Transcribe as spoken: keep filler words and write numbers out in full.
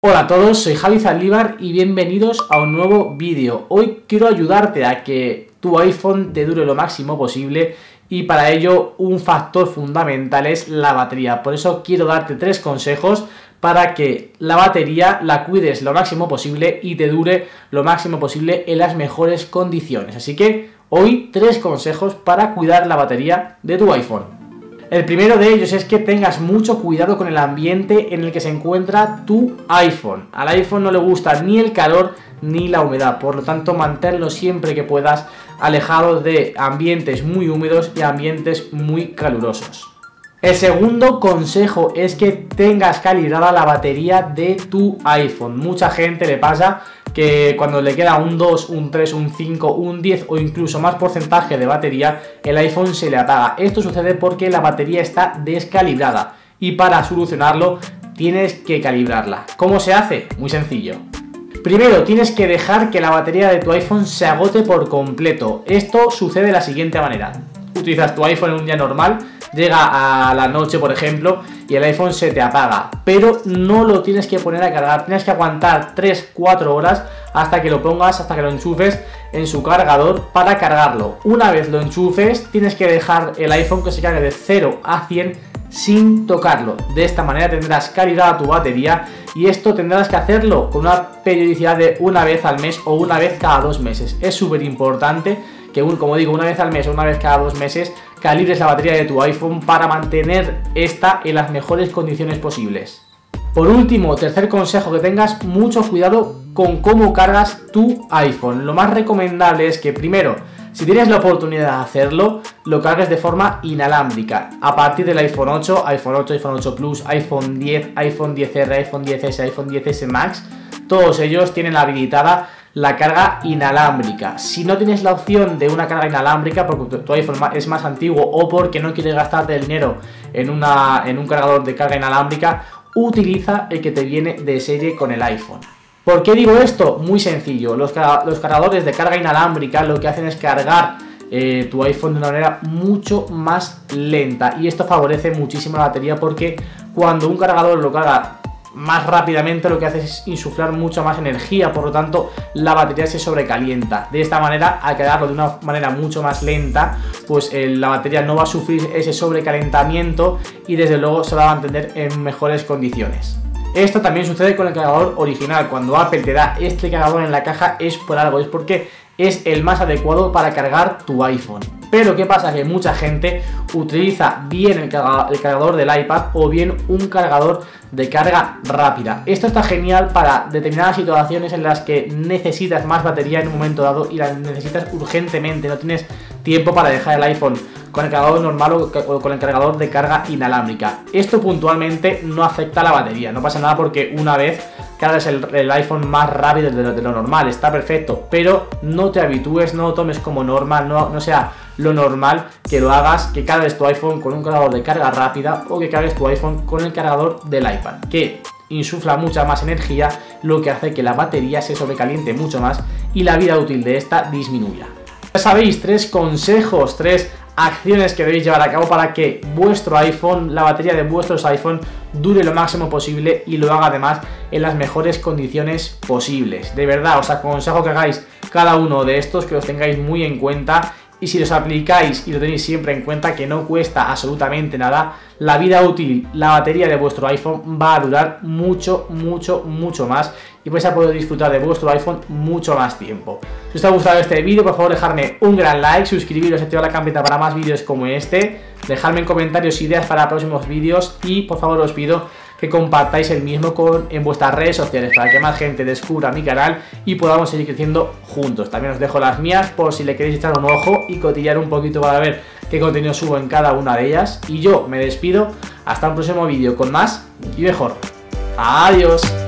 Hola a todos, soy Javi Zaldívar y bienvenidos a un nuevo vídeo. Hoy quiero ayudarte a que tu iPhone te dure lo máximo posible y para ello un factor fundamental es la batería. Por eso quiero darte tres consejos para que la batería la cuides lo máximo posible y te dure lo máximo posible en las mejores condiciones. Así que hoy tres consejos para cuidar la batería de tu iPhone. El primero de ellos es que tengas mucho cuidado con el ambiente en el que se encuentra tu iPhone. Al iPhone no le gusta ni el calor ni la humedad, por lo tanto manténlo siempre que puedas alejado de ambientes muy húmedos y ambientes muy calurosos. El segundo consejo es que tengas calibrada la batería de tu iPhone. Mucha gente le pasa que cuando le queda un dos, un tres, un cinco, un diez o incluso más porcentaje de batería, el iPhone se le apaga. Esto sucede porque la batería está descalibrada y para solucionarlo tienes que calibrarla. ¿Cómo se hace? Muy sencillo. Primero, tienes que dejar que la batería de tu iPhone se agote por completo. Esto sucede de la siguiente manera. Utilizas tu iPhone en un día normal, llega a la noche por ejemplo y el iPhone se te apaga, pero no lo tienes que poner a cargar, tienes que aguantar tres cuatro horas hasta que lo pongas, hasta que lo enchufes en su cargador para cargarlo. Una vez lo enchufes tienes que dejar el iPhone que se cargue de cero a cien sin tocarlo. De esta manera tendrás calibrada tu batería y esto tendrás que hacerlo con una periodicidad de una vez al mes o una vez cada dos meses. Es súper importante que, como digo, una vez al mes o una vez cada dos meses calibres la batería de tu iPhone para mantener esta en las mejores condiciones posibles. Por último, tercer consejo, que tengas mucho cuidado con cómo cargas tu iPhone. Lo más recomendable es que primero, si tienes la oportunidad de hacerlo, lo cargues de forma inalámbrica. A partir del iPhone ocho, iPhone ocho, iPhone ocho Plus, iPhone diez, iPhone diez R, iPhone diez S, iPhone diez S Max, todos ellos tienen habilitada la carga inalámbrica. Si no tienes la opción de una carga inalámbrica porque tu iPhone es más antiguo o porque no quieres gastarte el dinero en, una, en un cargador de carga inalámbrica, utiliza el que te viene de serie con el iPhone. ¿Por qué digo esto? Muy sencillo. Los, los cargadores de carga inalámbrica lo que hacen es cargar eh, tu iPhone de una manera mucho más lenta y esto favorece muchísimo la batería porque cuando un cargador lo carga más rápidamente lo que hace es insuflar mucha más energía, por lo tanto la batería se sobrecalienta. De esta manera, al cargarlo de una manera mucho más lenta, pues eh, la batería no va a sufrir ese sobrecalentamiento y desde luego se va a mantener en mejores condiciones. Esto también sucede con el cargador original. Cuando Apple te da este cargador en la caja es por algo, es porque es el más adecuado para cargar tu iPhone. Pero ¿qué pasa? Que mucha gente utiliza bien el cargador del iPad o bien un cargador de carga rápida. Esto está genial para determinadas situaciones en las que necesitas más batería en un momento dado y la necesitas urgentemente, no tienes tiempo para dejar el iPhone con el cargador normal o con el cargador de carga inalámbrica. Esto puntualmente no afecta a la batería, no pasa nada porque una vez cargas el, el iPhone más rápido de lo, de lo normal, está perfecto, pero no te habitúes, no lo tomes como normal, no, no sea lo normal que lo hagas, que cargues tu iPhone con un cargador de carga rápida o que cargues tu iPhone con el cargador del iPad, que insufla mucha más energía, lo que hace que la batería se sobrecaliente mucho más y la vida útil de esta disminuya. Ya sabéis, tres consejos, tres acciones que debéis llevar a cabo para que vuestro iPhone, la batería de vuestros iPhone dure lo máximo posible y lo haga además en las mejores condiciones posibles. De verdad, os aconsejo que hagáis cada uno de estos, que los tengáis muy en cuenta. Y si los aplicáis y lo tenéis siempre en cuenta, que no cuesta absolutamente nada, la vida útil, la batería de vuestro iPhone va a durar mucho, mucho, mucho más y vais a poder disfrutar de vuestro iPhone mucho más tiempo. Si os ha gustado este vídeo, por favor dejadme un gran like, suscribiros, activar la campanita para más vídeos como este, dejadme en comentarios ideas para próximos vídeos y por favor os pido que compartáis el mismo con, en vuestras redes sociales para que más gente descubra mi canal y podamos seguir creciendo juntos. También os dejo las mías por si le queréis echar un ojo y cotillar un poquito para ver qué contenido subo en cada una de ellas. Y yo me despido hasta un próximo vídeo con más y mejor. Adiós.